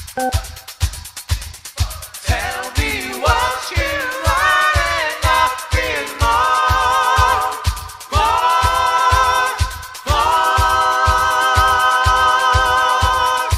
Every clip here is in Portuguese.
Tell me what you want and nothing more, more, more.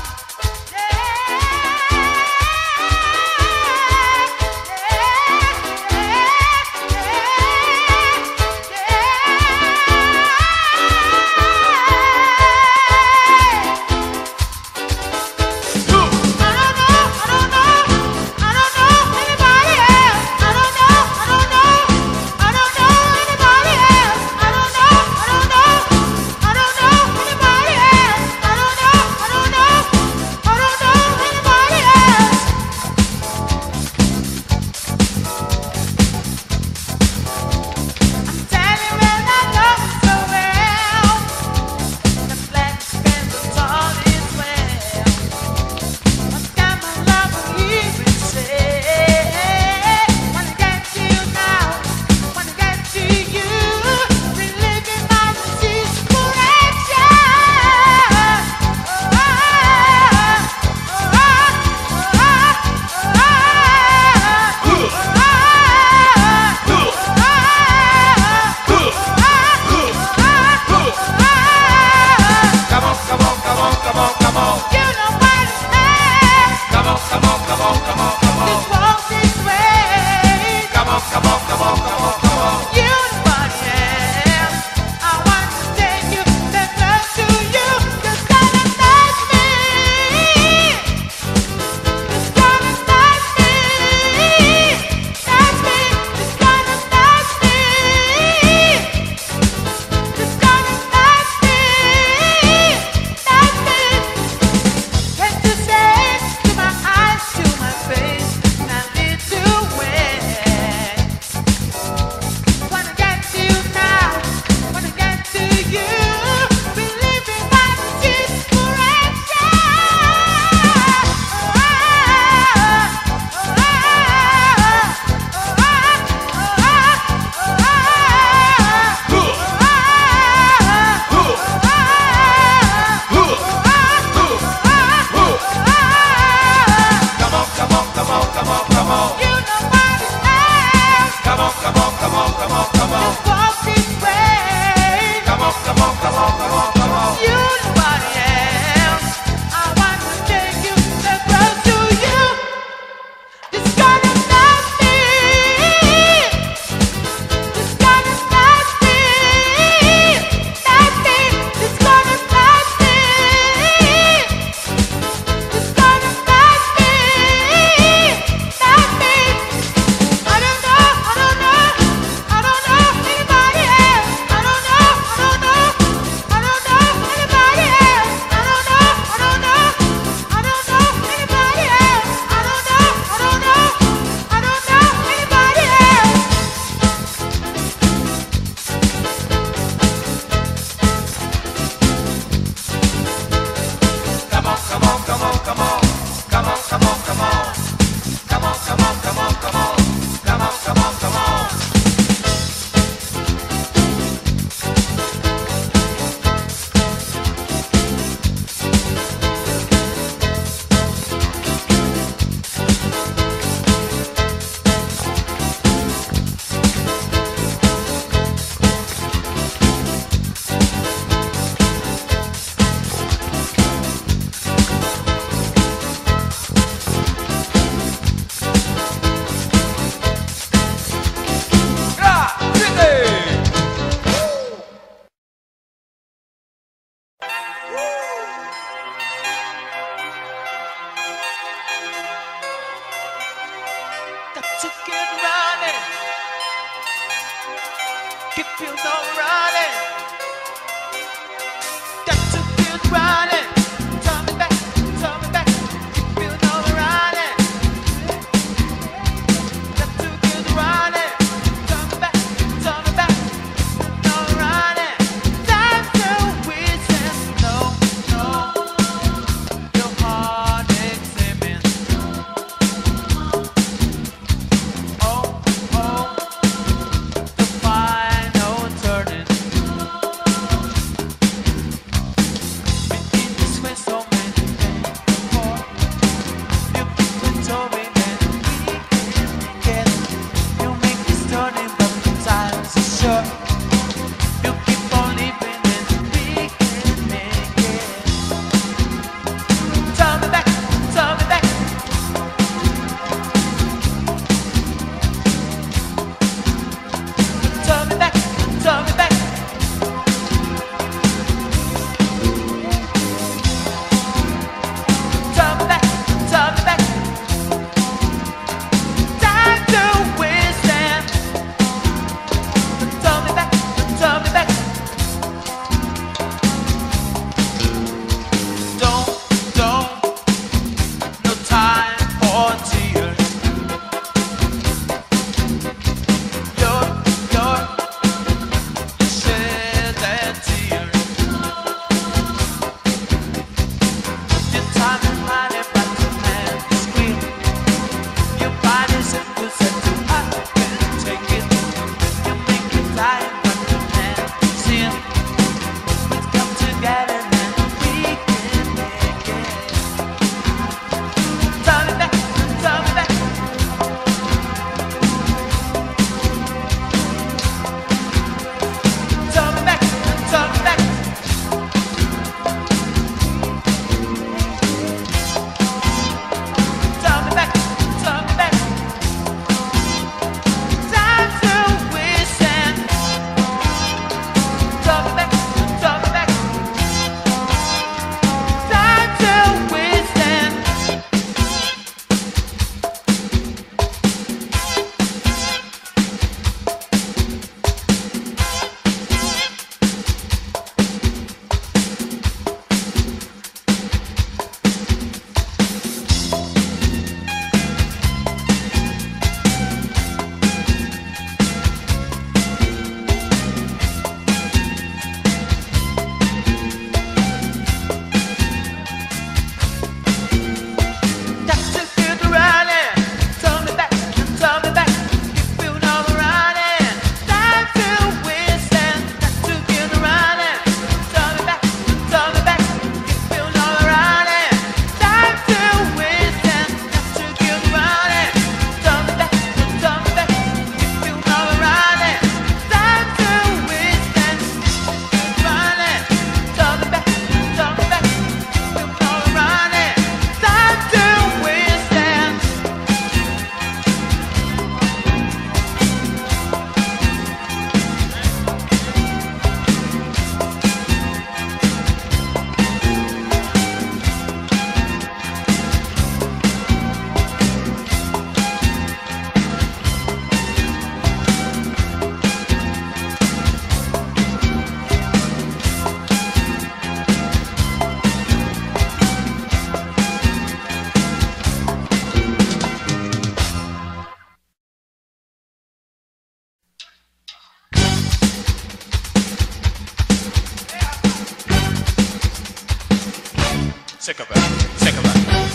Sick of it. Sick of it.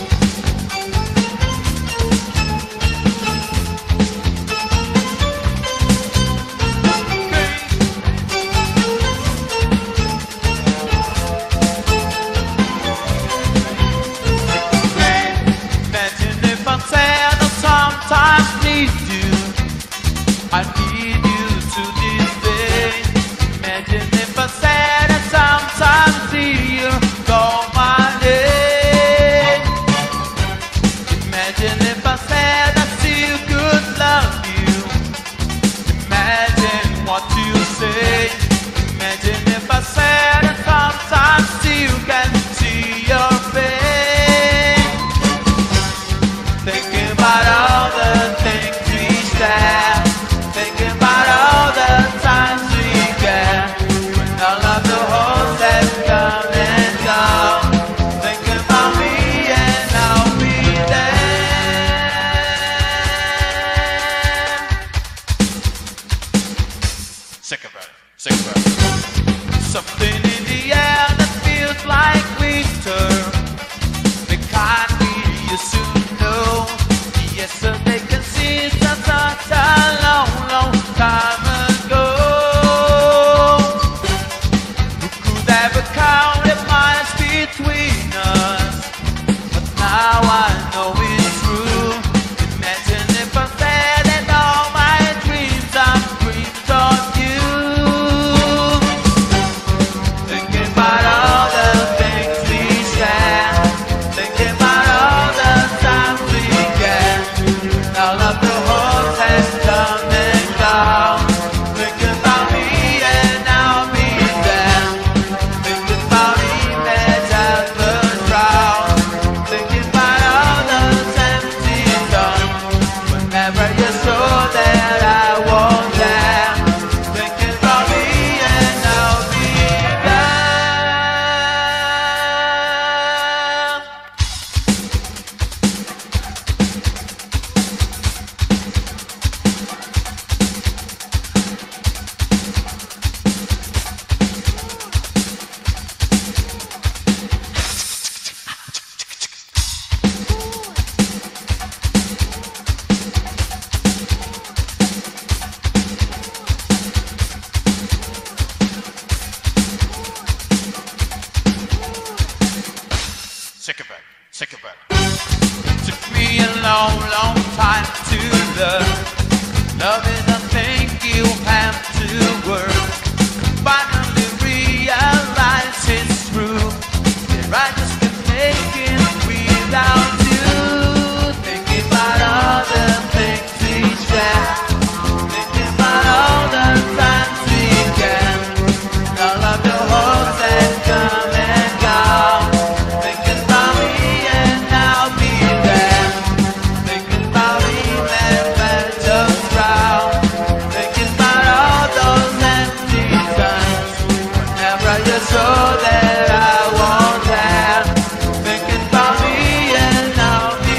Imagine if I said I sometimes need you, I need you to this day. Imagine if I said I sometimes see you, call my name. Imagine if I said I still could love you. Imagine what you say. Imagine if I said I sometimes still can see your face. Thinking about all the things we share. Thinking about all the times we get. When all of the hopes have come and gone. Thinking about me and I'll be there. Sick of it. Sick of it. Something in the air that feels like winter. The kind we used to know. Yesterday can seem such a long, long time ago. Who could ever count the miles between us? But now I know it's true. Imagine if I said that all my dreams are dreams of you. Thinking about all the things we share. Thinking about all the times we get. All of the hopes has come and gone. Thinking about me and I'll be there. Thinking about image at the crowd. Thinking about all those empty songs. Whenever you're sure that I won't there. Thinking about me and I'll be there. Sick of it. Sick of it. Took me a long, long time to learn. Love is a thing you have to work. Finally realize it's true. That I just can't make it without you. Thinking about all the things we share. Thinking about all the times we get. All of the hopes that come and go. Thinking about me and I'll be there. Thinking about me and that just round. Thinking about all those empty times. Whenever you're sure that I won't have. Thinking about me and I'll be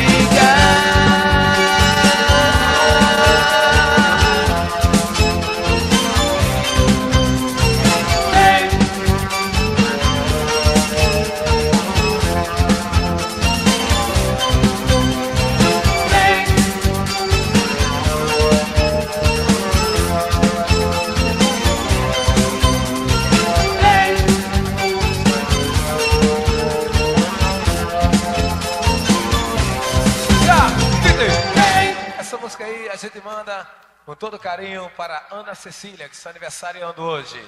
Essa música aí a gente manda com todo carinho para Ana Cecília, que está aniversariando hoje.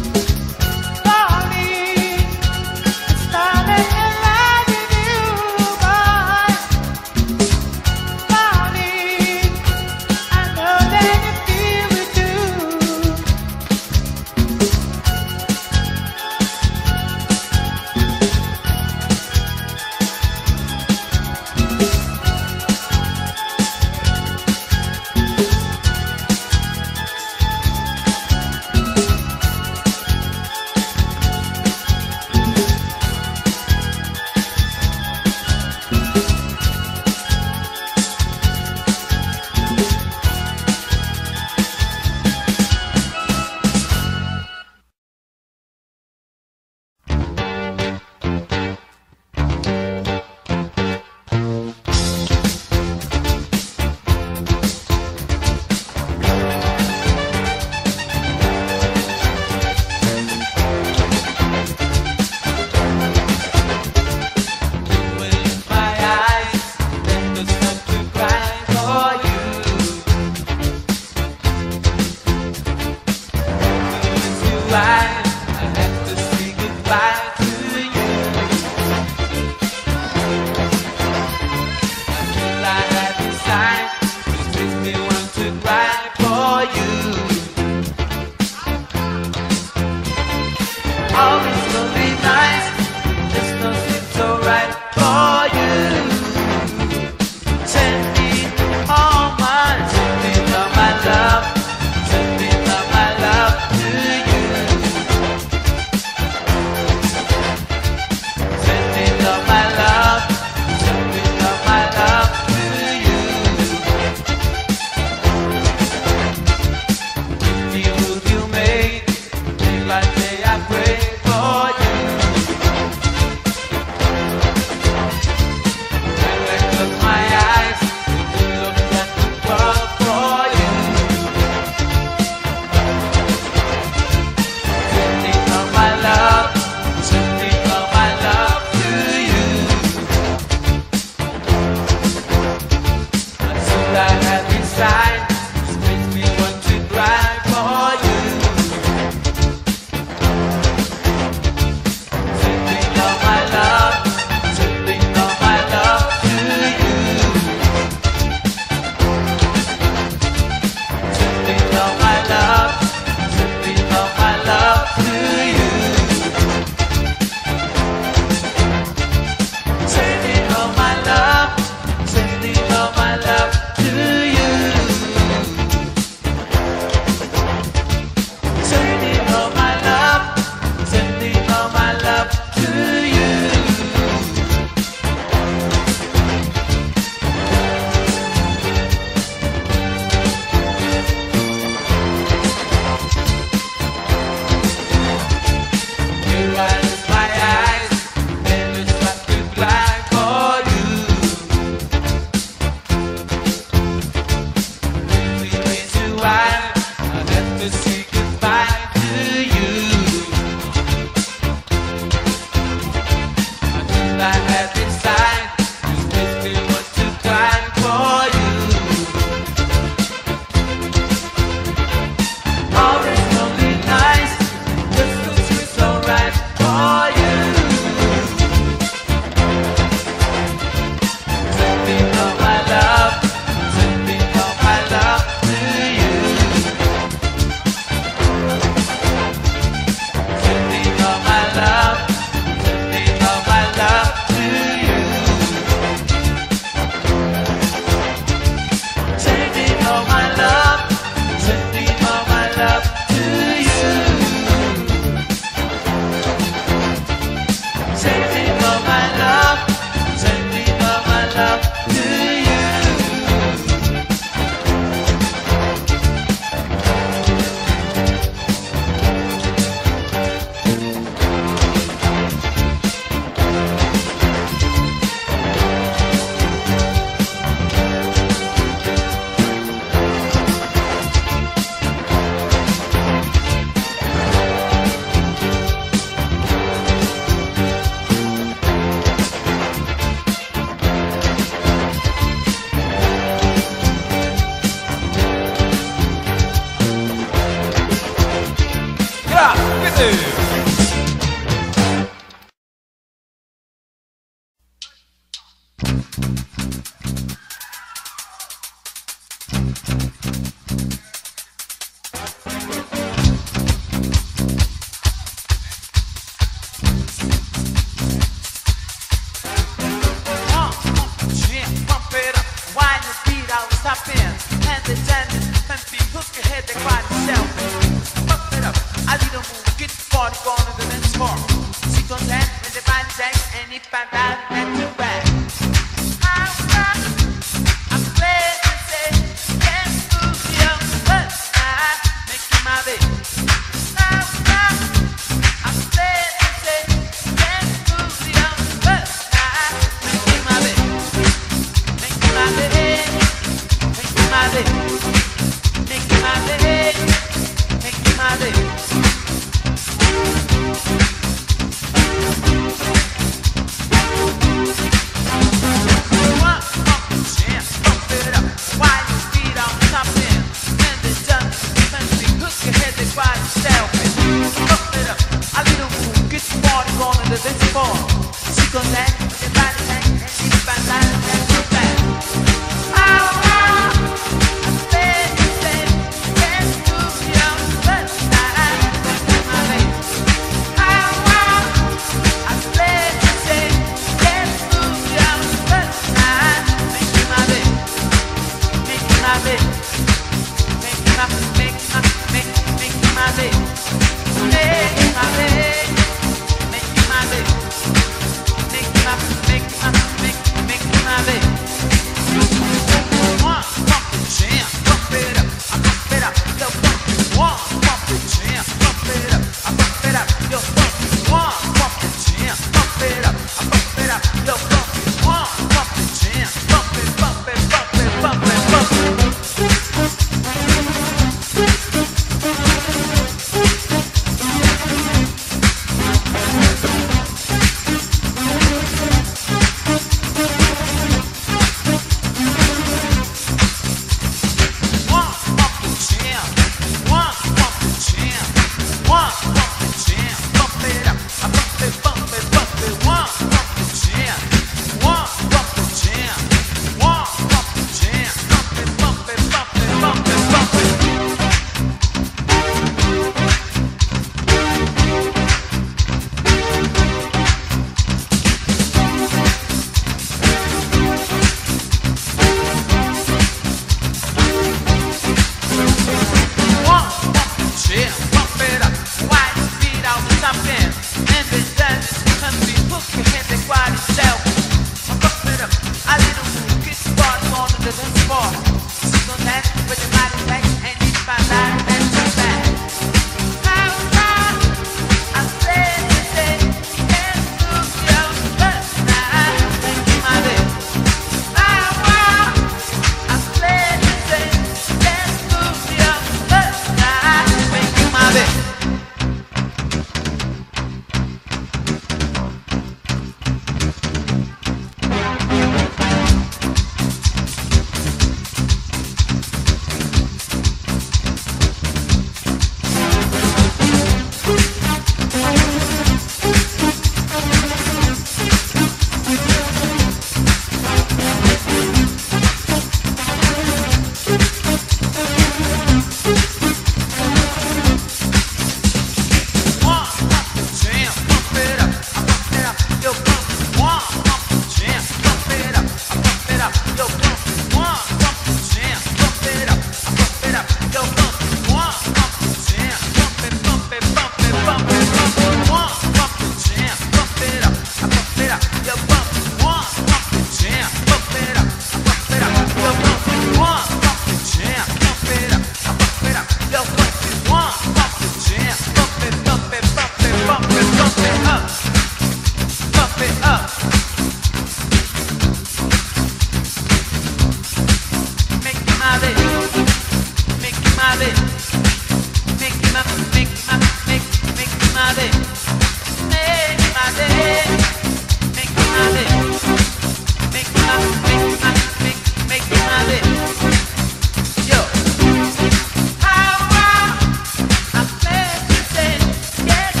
Yes.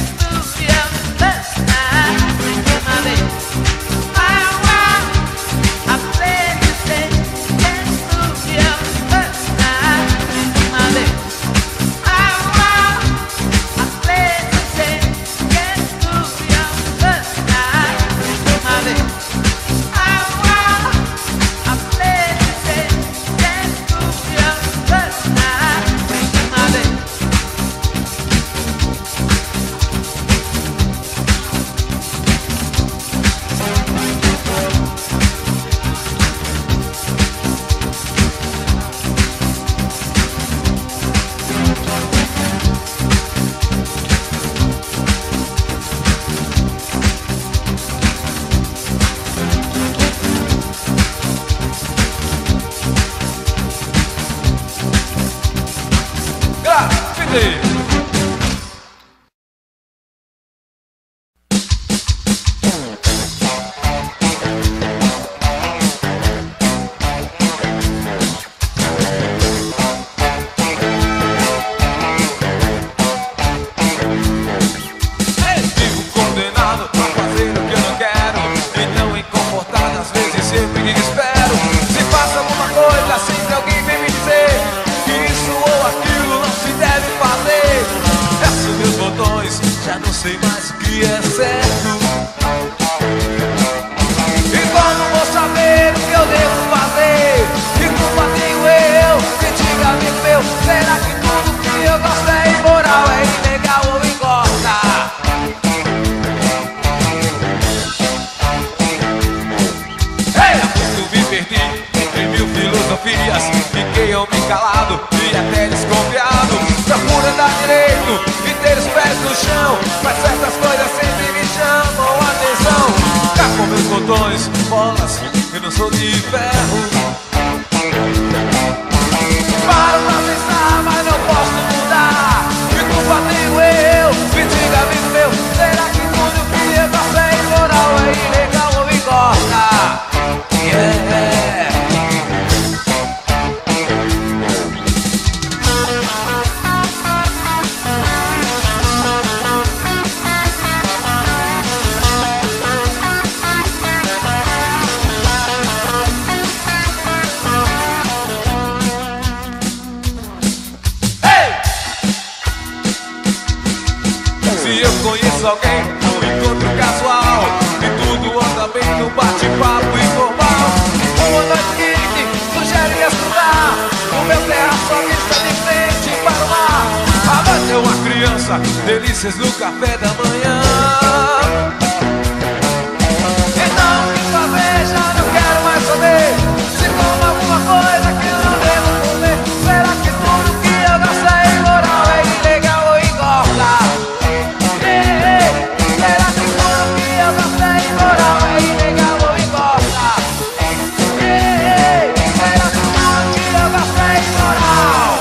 Tá, fica aí. Já não sei mais o que é certo. E como vou saber o que eu devo fazer? Que culpa tenho eu? Me diga, amigo meu, será que tudo que eu gosto é imoral, é ilegal ou engorda? Ei, há muito me perdi entre mil filosofias. Fiquei homem calado e até desconfiado. Procura dar direito e ter os pés no chão, mas certas coisas sempre me chamam a atenção. Cá com meus botões, bolas, eu não sou de ferro. Paro pra pensar, mas não posso mudar. Que culpa tenho eu? Me diga, amigo meu, será que tudo que eu faço é imoral, é ilegal ou engorda? Yeah. Eu conheço alguém no encontro casual e tudo anda bem no bate-papo informal. Uma noite quente sugere estudar. O meu terra só está de frente para o mar. A noite é uma criança, delícias no café da manhã. Então o que fazer? Já não quero mais saber. Se toma alguma coisa que eu não devo comer. Será que tudo que eu gosto é imoral, é ilegal ou engorda? Será que tudo que eu gosto é imoral, é ilegal ou engorda? Será que tudo que eu gosto é imoral?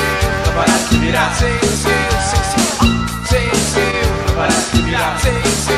Sim, sim, sim, sim, sim, sim, sim, sim, sim, sim, sim, sim, sim,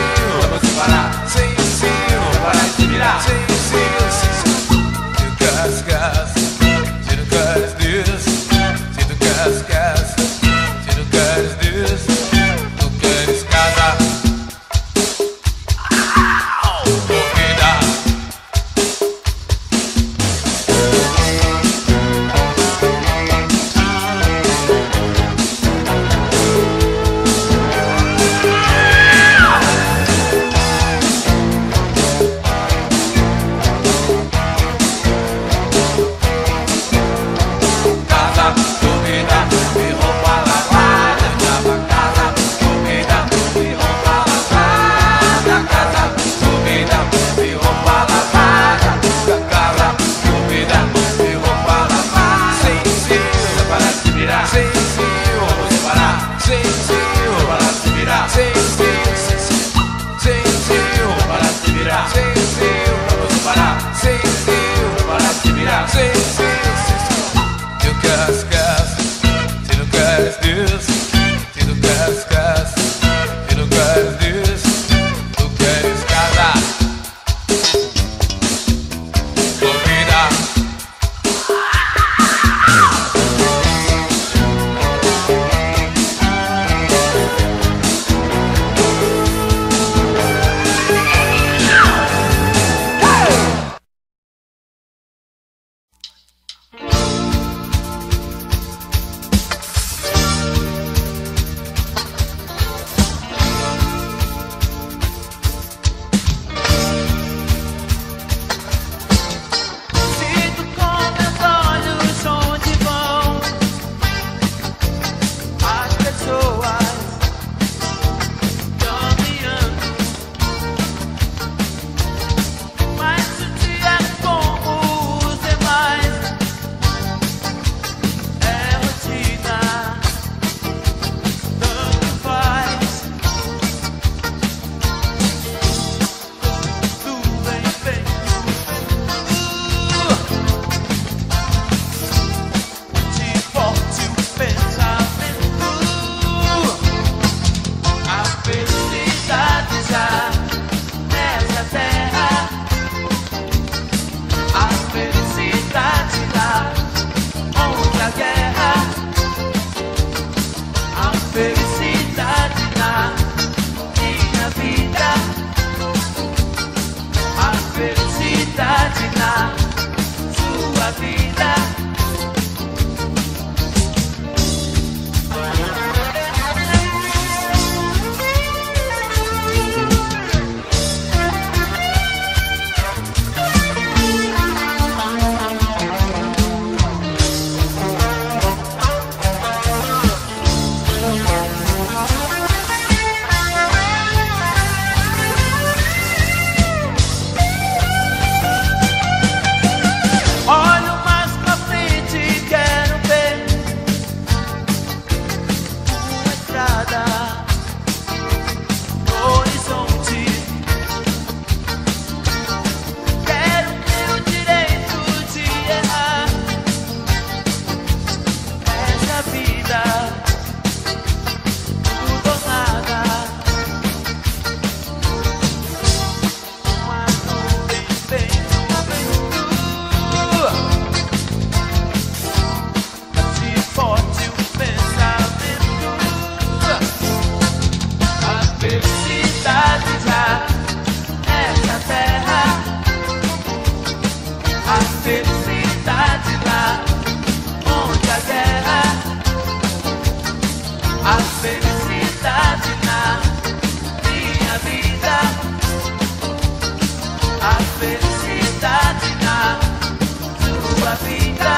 felicidade na sua vida,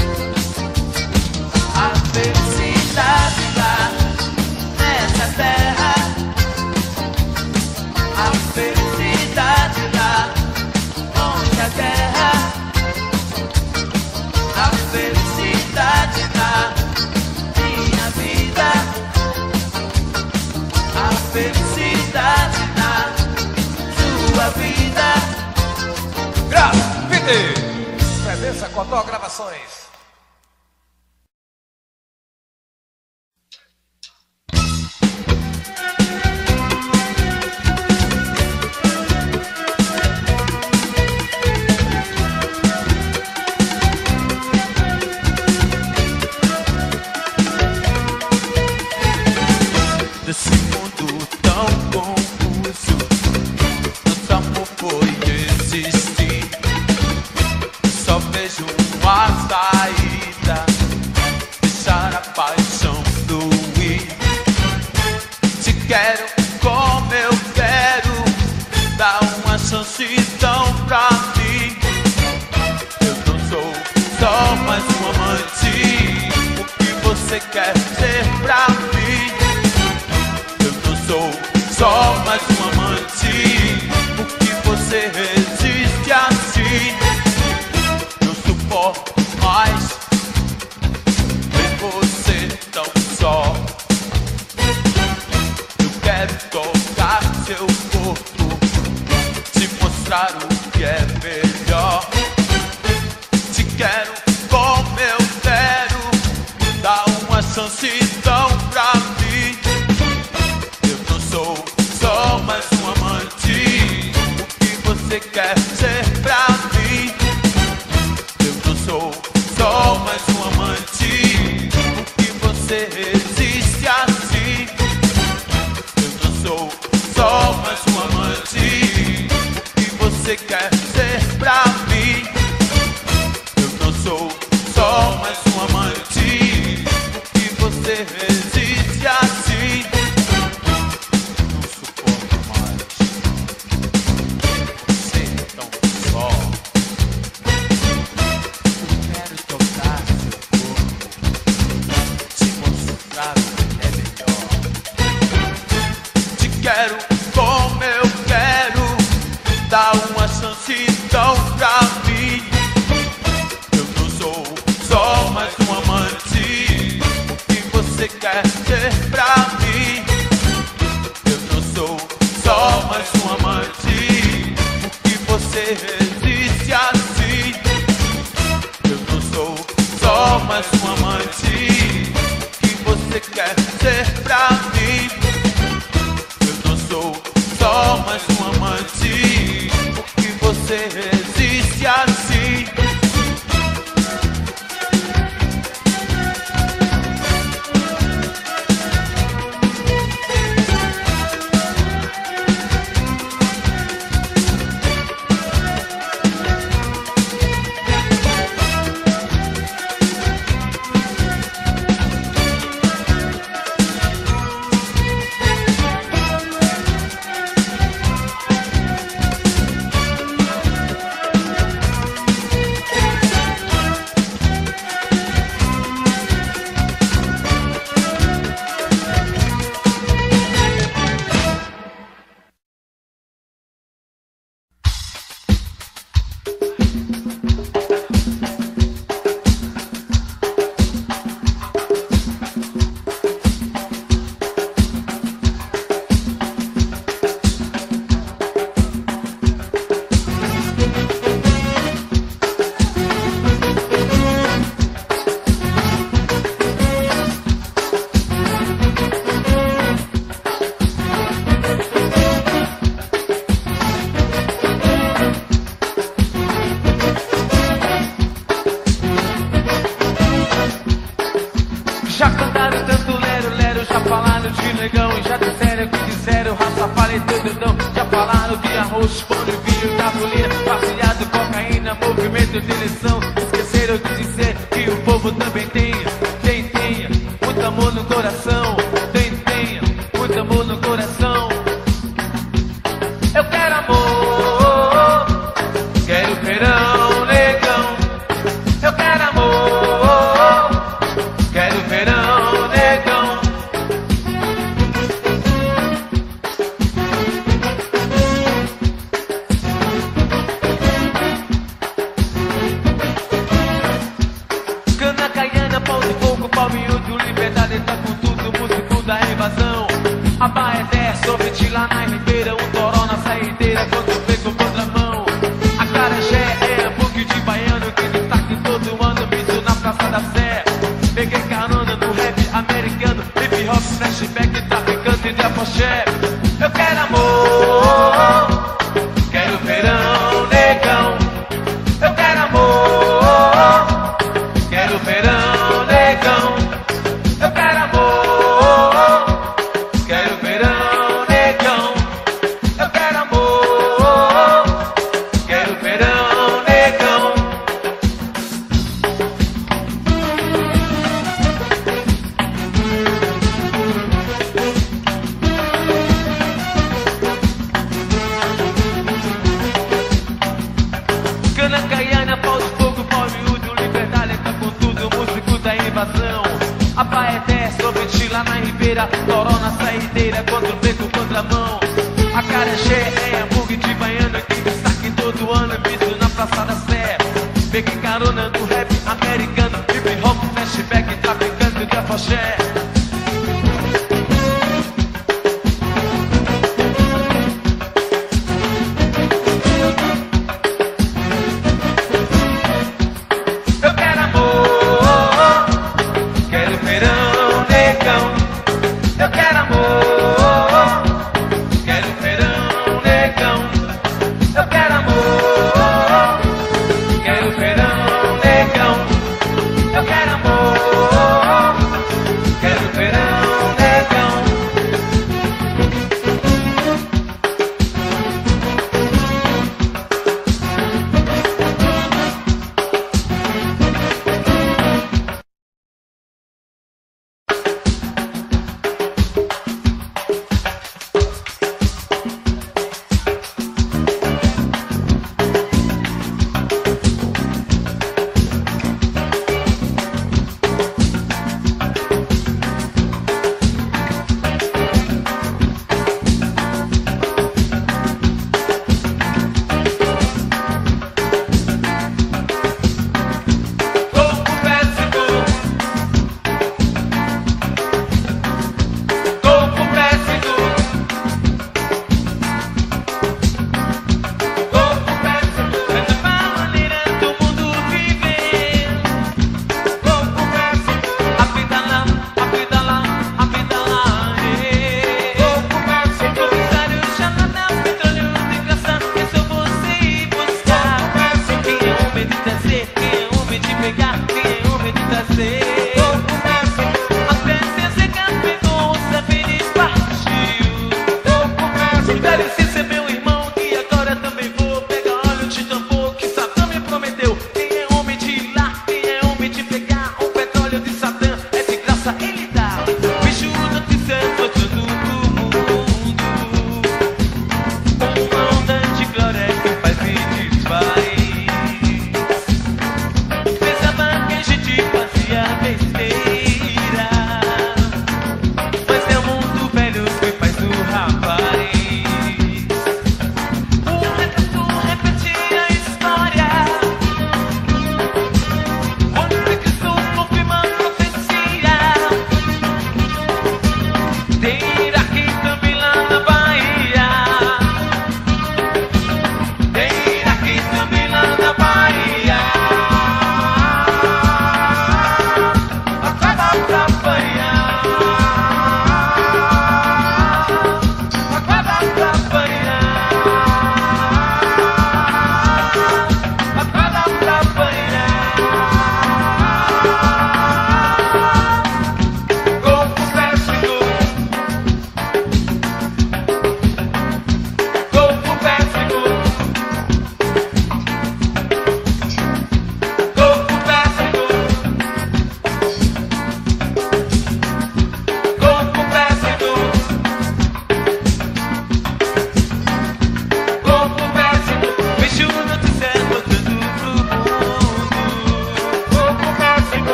a felicidade lá nessa terra, a felicidade lá onde a guerra, a felicidade na minha vida, a felicidade na sua vida. Grafite! Presença Cotó Gravações. Desse mundo tão confuso, nosso amor foi existir. Só vejo uma saída, deixar a paixão fluir. Te quero como eu quero, dá uma chance então pra mim. Eu não sou só mais um amante, o que você quer ser pra mim? Sou só mais um amante, o que você resiste assim? Eu suporto mais ver você tão só. Eu quero tocar seu corpo, te mostrar o que é melhor. Te quero como eu quero, dá uma chance então pra mim. Só mais um amante, o que você quer ser pra mim? Eu não sou só mais um amante, o que você resiste assim? Eu não sou só mais um amante, o que você quer ser pra mim? Eu não sou só mais um amante, o que você resiste assim? Quero como eu quero, dá uma chance então pra mim. Eu não sou só mais um amante, o que você quer ser pra mim? Eu não sou só mais um amante, o que você resiste assim? Eu não sou só mais um amante, o que você quer ser pra mim? Só mais um amante, o que você resiste assim? Já cantaram tanto lero-lero, já falaram de negão, já disseram o que disseram, raça paleteu dedão. Já falaram de arroz, pão de vinho, gasolina, passeado, cocaína, movimento de eleição. Esqueceram de dizer que o povo também tenha muito amor no coração. Tenha muito amor no coração. Eu quero amor, traseira, toró na saideira, contra o beco, contra a mão. A cara é cheia, é hambúrguer de baiano, que destaque todo ano, visto na Praça da Sé. Peguei carona no rap americano, hip hop, flashback, traficante de afoxé.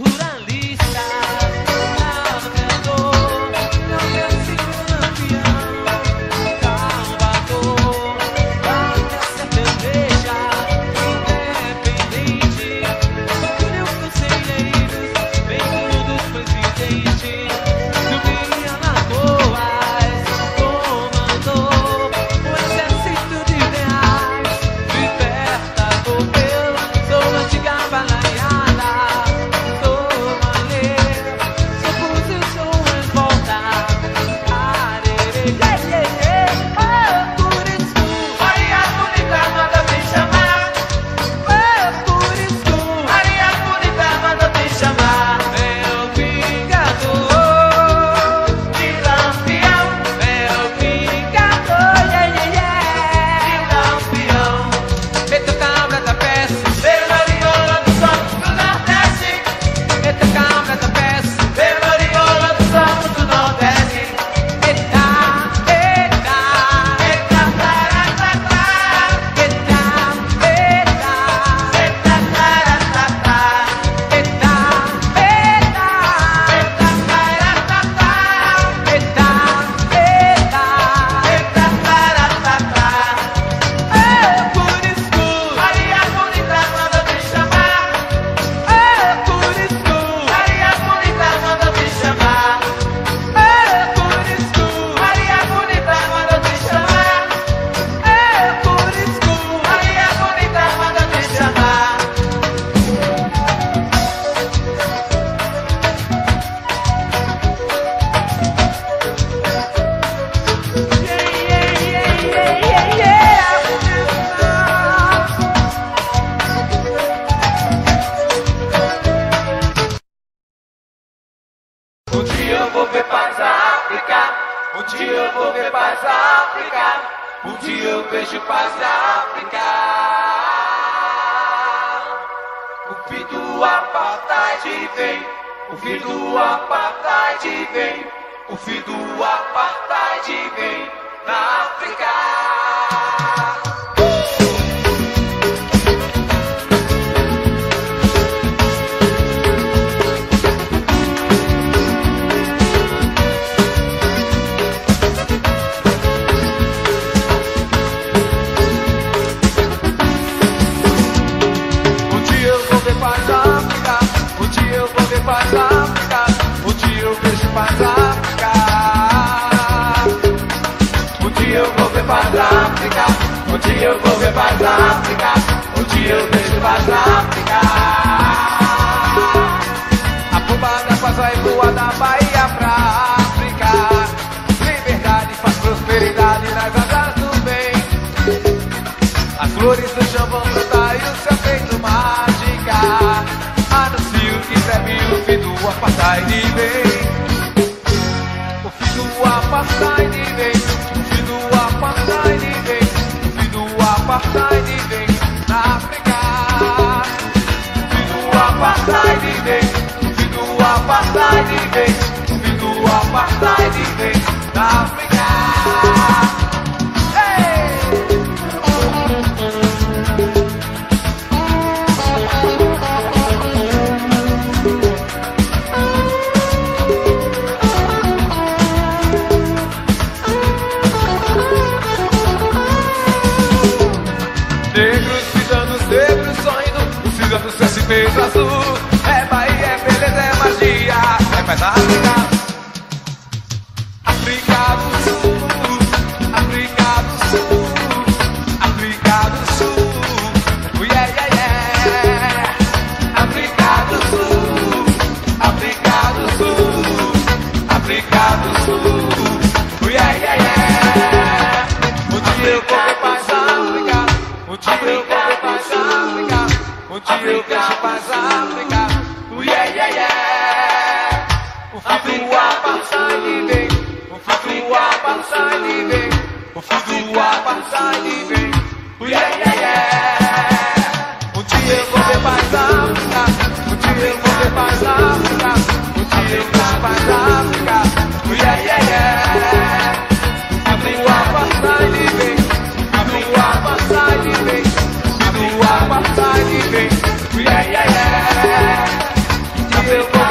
O dia eu vejo paz África, yeah, yeah, yeah.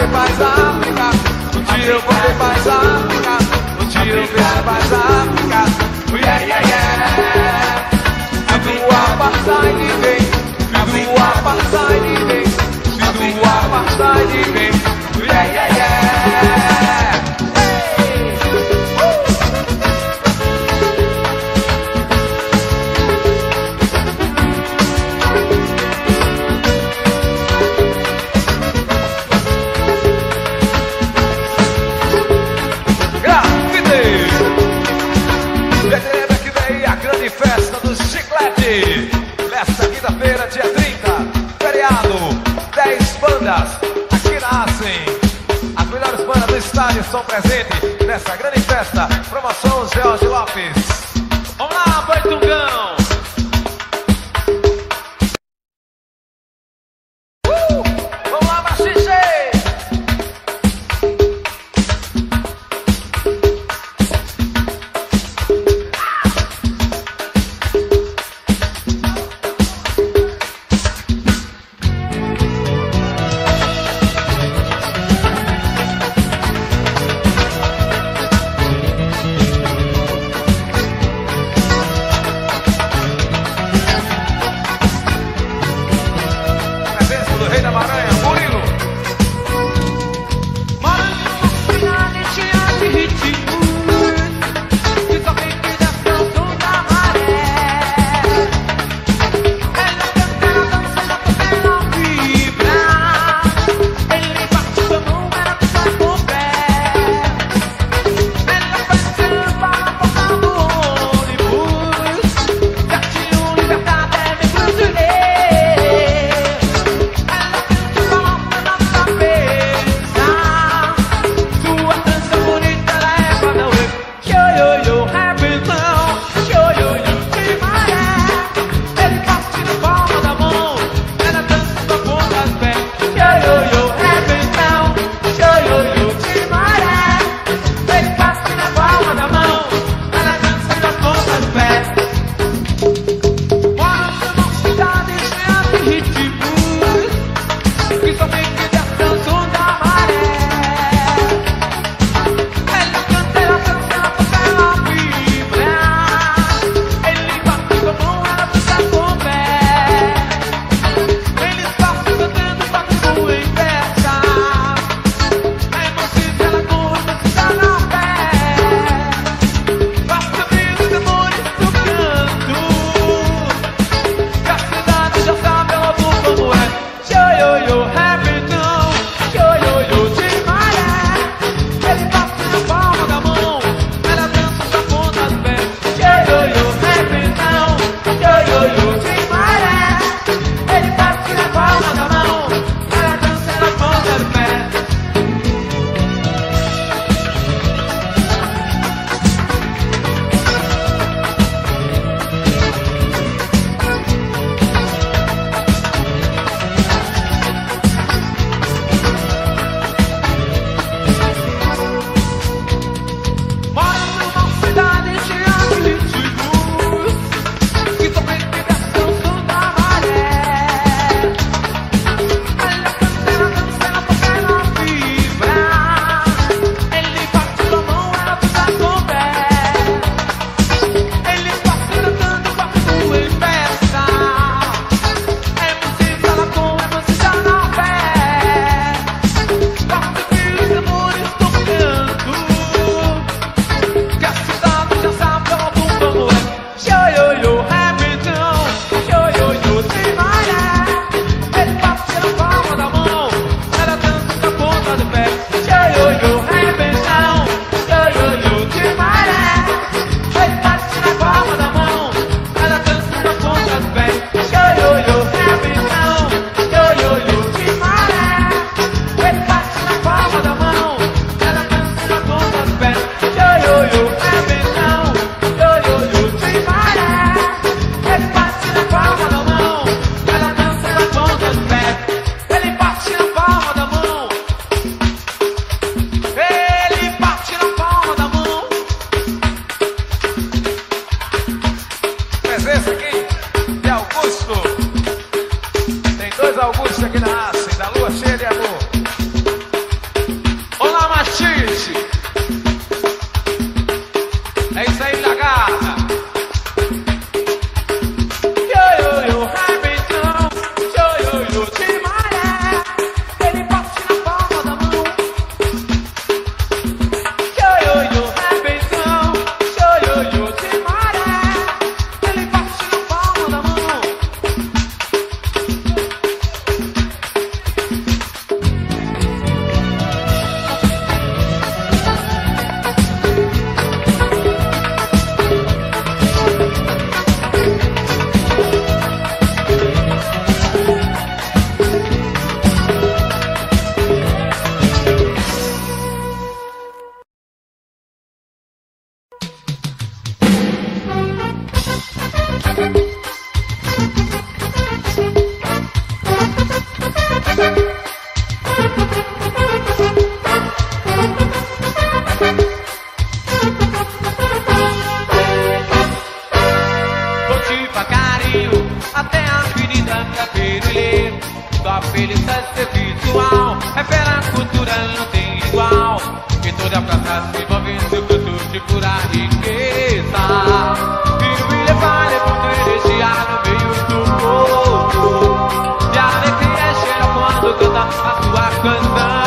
ver mais África. Um dia eu vou ver mais África. Um dia eu vejo mais África. Yeah, yeah, yeah. Do apartheid vem. Do apartheid vem. Do apartheid vem. Yeah, yeah, yeah. Festa do Chiclete, nesta quinta-feira, dia 30, feriado, 10 bandas aqui nascem. As melhores bandas do estádio estão presentes nessa grande festa. Promoção George Lopes. Vamos lá, Boitungão. Vamos lá, Machixe. não tem igual. Que toda praça se envolve no seu canto de pura riqueza. E o William Vale é muito energia no meio do povo. E a alegria cheira quando canta a sua canção.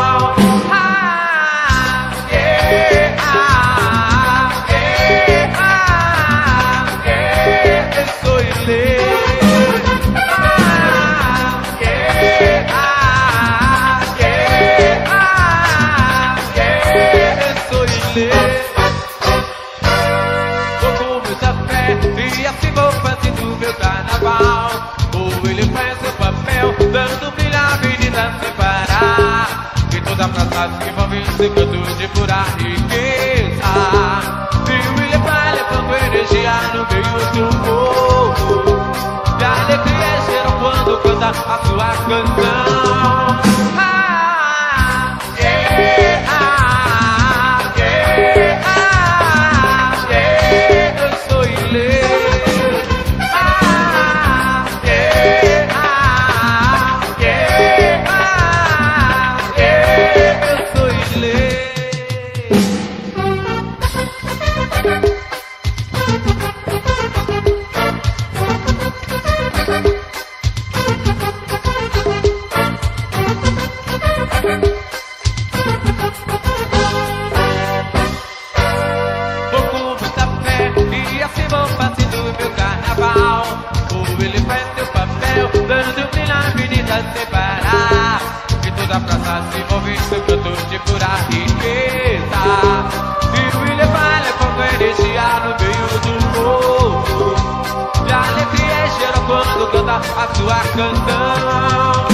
E assim vou fazendo meu carnaval. Ou ele faz seu papel, dando brilho à avenida sem parar. E toda praça se envolve em seu canto de pura riqueza. E ele vai levando energia no meio do povo. E a alegria chega quando canta a sua canção. Separar, e toda a praça se envolve em seu canto de pura riqueza. E o William vai levando energia no meio do povo. E a alegria chega quando canta a sua canção.